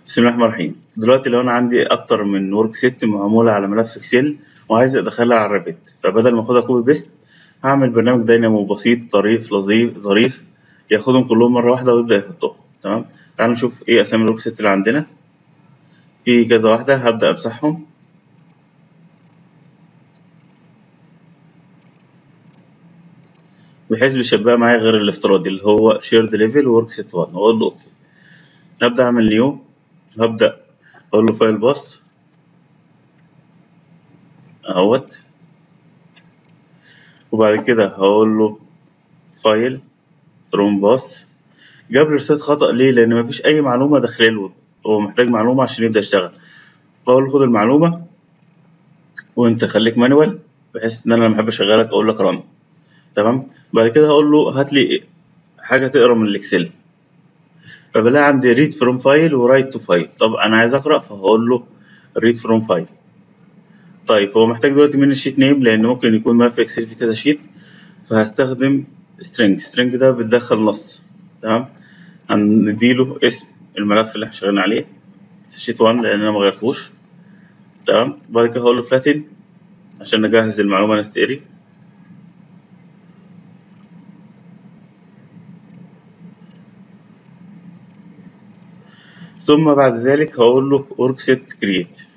بسم الله الرحمن الرحيم. دلوقتي لو انا عندي اكتر من ورك سيت معموله على ملف اكسل وعايز ادخلها على الريفت، فبدل ما اخدها كوبي بيست هعمل برنامج داينامو بسيط طريف لطيف ظريف ياخدهم كلهم مره واحده ويبدا يحطهم. تمام، تعالوا نشوف ايه اسامي الورك سيت اللي عندنا. في كذا واحده هبدا امسحهم بحيث بيشبهها معايا غير الافتراضي اللي هو شيرد ليفل وورك سيت 1. واقول له اوكي. هبدا اعمل نيو، هبدا اقول له فايل باص اهوت، وبعد كده هقول له فايل فروم باص. جاب لي رسالة خطأ ليه؟ لأن مفيش أي معلومة داخل له، هو محتاج معلومة عشان يبدأ يشتغل. فأقول له خد المعلومة وأنت خليك مانوال بحيث إن أنا لما أحب أشغلك أقول لك رن. تمام، بعد كده هقول له هات لي حاجة تقرا من الإكسل، فبلاقي عندي ريد فروم فايل ورايت تو فايل. طب أنا عايز أقرأ فهقول له ريد فروم فايل. طيب هو محتاج دلوقتي مني الشيت نيم لأن ممكن يكون ملف إكسل فيه كذا شيت، فهستخدم سترينج ده بتدخل نص. تمام، هنديله اسم الملف اللي احنا شغالين عليه شيت 1 لان انا ما غيرتوش. تمام، بعد كده هقول له فلاتن عشان نجهز المعلومه انها تتقري. ثم بعد ذلك هقول له ورك سيت كرييت.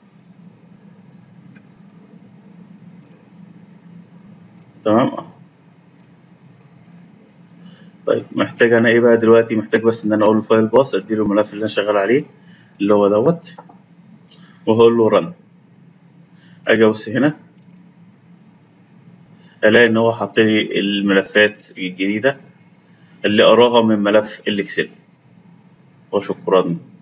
تمام. طيب محتاج انا ايه بقى دلوقتي؟ محتاج بس ان انا اقول له فايل باص اديله الملف اللي انا شغال عليه اللي هو دوت، وهقول له رن. اجي ابص هنا الاقي ان هو حاط لي الملفات الجديده اللي اراها من ملف الاكسل. وشكرا.